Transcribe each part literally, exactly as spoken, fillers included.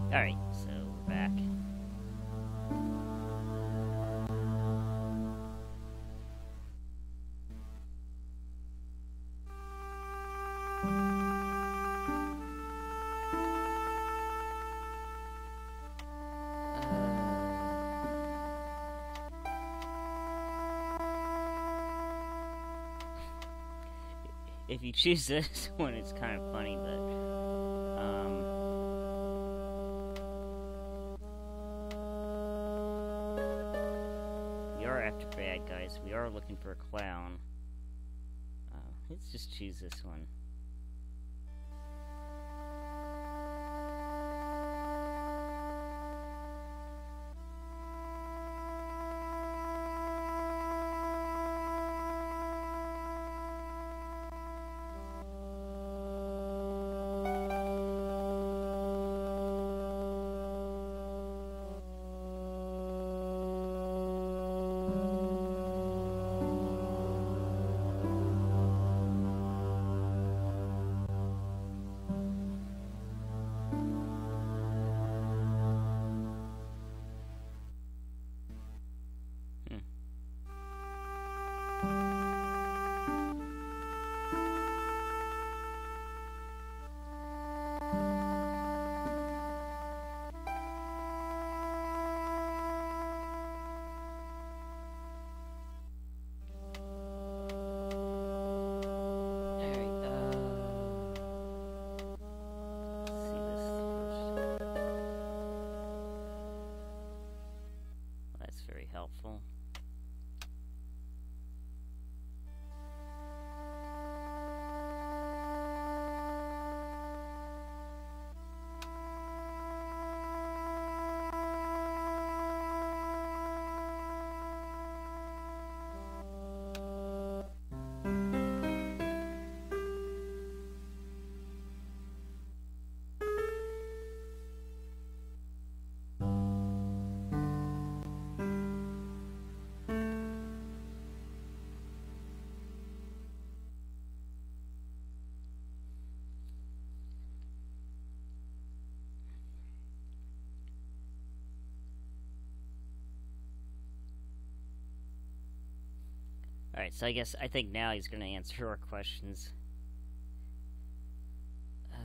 Alright, so we're back. If you choose this one, it's kind of funny, but um, we are after bad guys. We are looking for a clown. Uh, let's just choose this one. Helpful. Alright, so I guess, I think now he's going to answer our questions. Uh...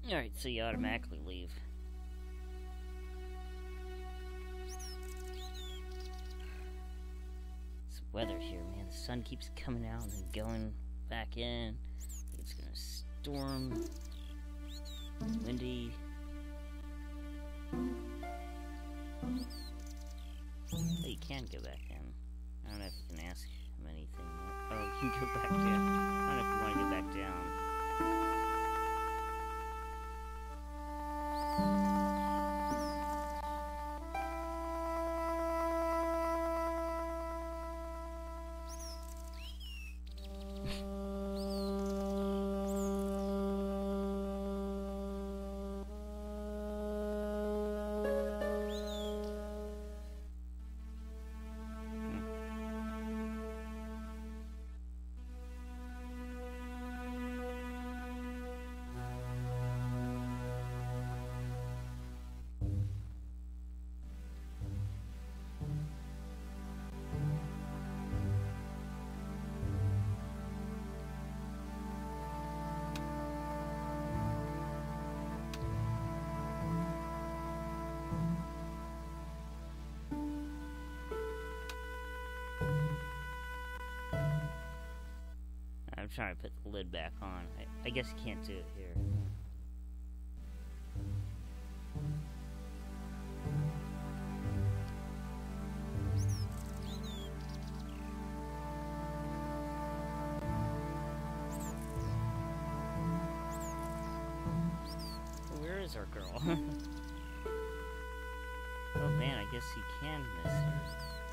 Alright, so you automatically leave. This weather here, man. The sun keeps coming out and then going back in. I think it's gonna storm. Windy. Oh, you can go back in. I don't know if you can ask him anything. Oh, you can go back down. I don't know if you want to go back down. I'm trying to put the lid back on. I, I guess you can't do it here. Where is our girl? Oh man, I guess you can miss her.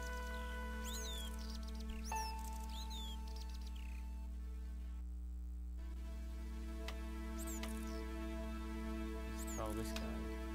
This guy.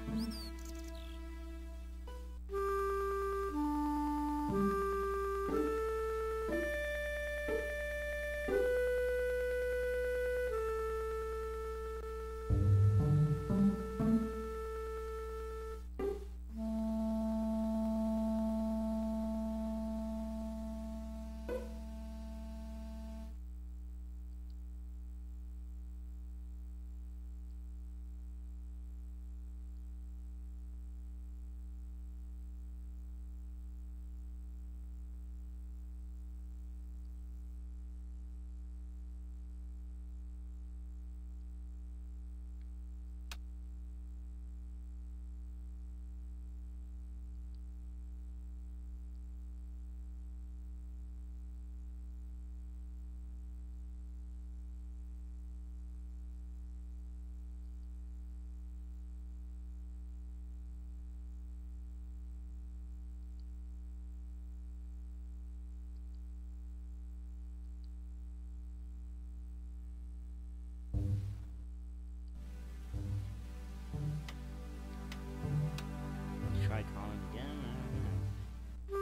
Try calling again. I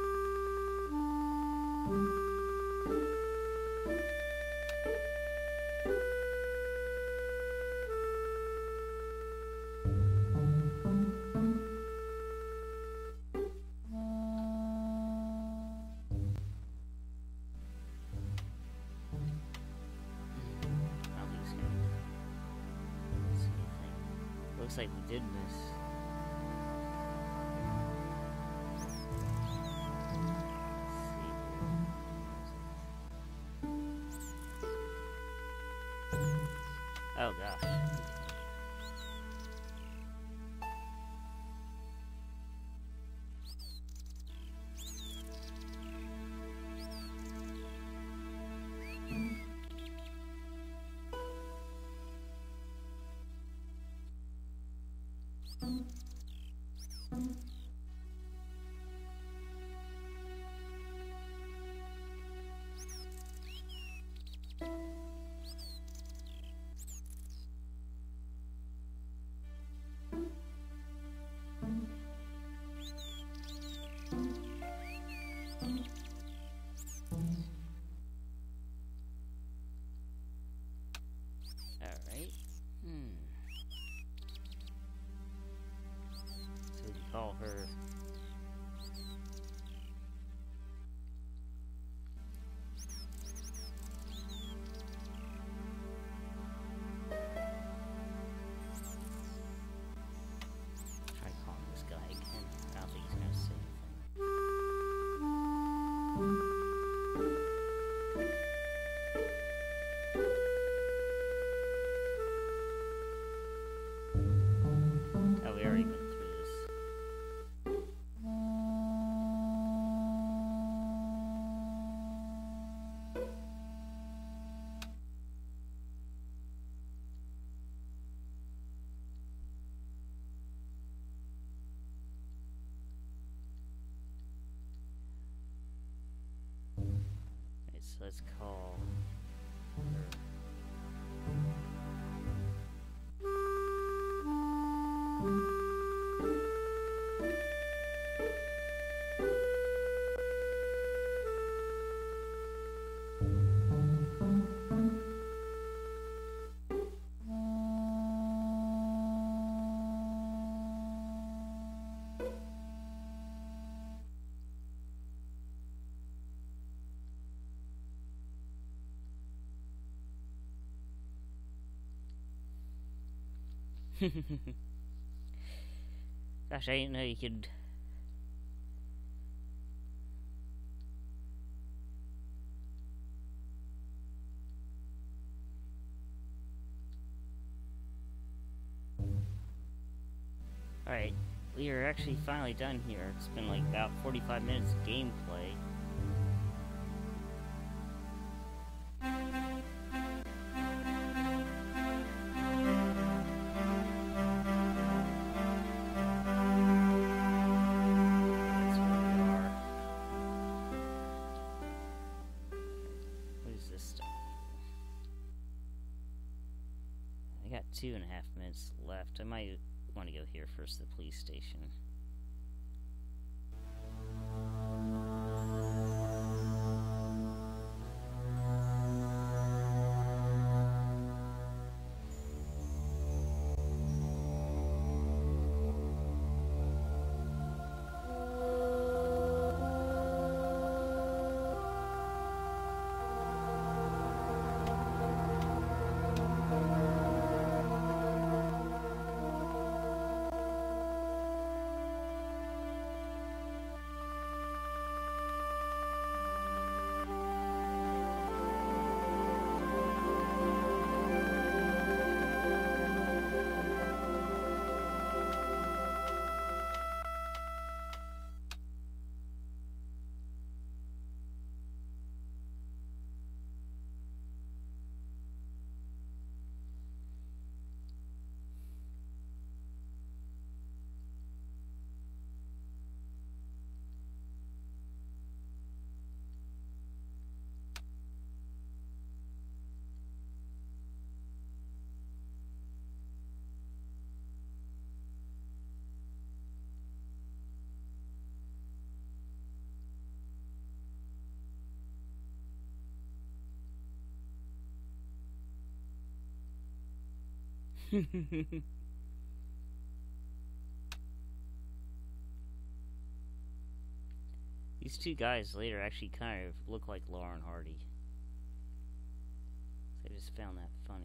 don't think it's gonna miss anything. Looks like we did miss. Oh gosh. Alright. Hmm. So we can call her. So let's call her. Gosh, I didn't know you could. Alright, we are actually finally done here. It's been like about forty-five minutes of gameplay. Two and a half minutes left. I might want to go here first, the police station. These two guys later actually kind of look like Laura and Hardy. I just found that funny.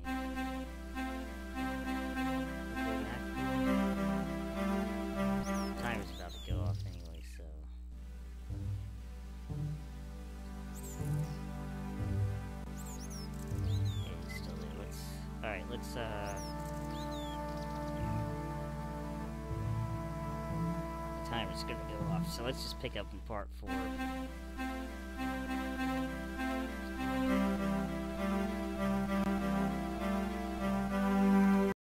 Timer's about to go off anyway, so. Yeah, he's still there. Let's. Alright, let's, uh. Timer's gonna go off, so let's just pick up in part four.